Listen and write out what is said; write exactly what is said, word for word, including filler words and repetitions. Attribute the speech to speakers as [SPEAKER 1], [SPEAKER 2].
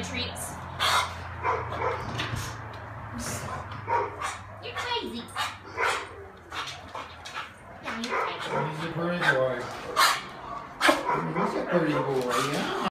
[SPEAKER 1] wanted treats. You're crazy. Yeah, you're crazy.
[SPEAKER 2] He's a pretty boy. He's a pretty boy, yeah.